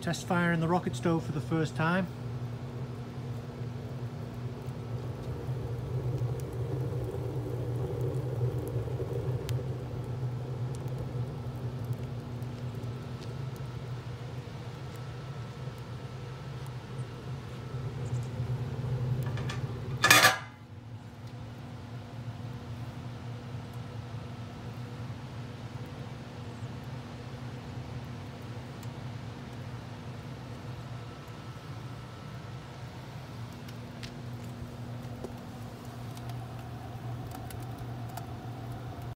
Test firing the rocket stove for the first time.